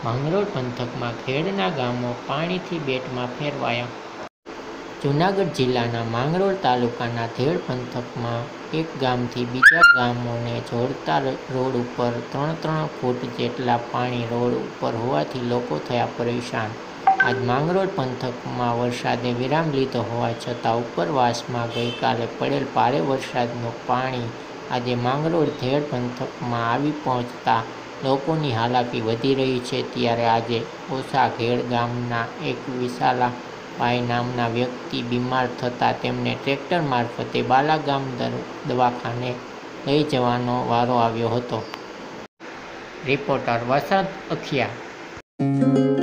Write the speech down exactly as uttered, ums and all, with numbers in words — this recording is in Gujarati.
માંગરોળ પંથકમાં ખેડના ગામો પાણીથી બેટમાં ફેરવાયા. જૂનાગઢ જિલ્લાના માંગરોળ તાલુકાના ધેડ પંથકમાં એક ગામથી બીજા ગામોને જોડતા રોડ ઉપર ત્રણ ત્રણ ફૂટ જેટલા પાણી રોડ ઉપર હોવાથી લોકો થયા પરેશાન. આજ માંગરોળ પંથકમાં વરસાદે વિરામ લીધો હોવા છતાં ઉપરવાસમાં ગઈકાલે પડેલ ભારે વરસાદનું પાણી આજે માંગરોળ ધેડ પંથકમાં આવી પહોંચતા લોકોની હાલાકી વધી રહી છે. ત્યારે આજે ઓછા ઘેડ ગામના એક વિશાલાભાઈ નામના વ્યક્તિ બીમાર થતા તેમને ટ્રેક્ટર મારફતે બાલાગામ દવાખાને લઈ જવાનો વારો આવ્યો હતો. રિપોર્ટર વસંત અખિયા.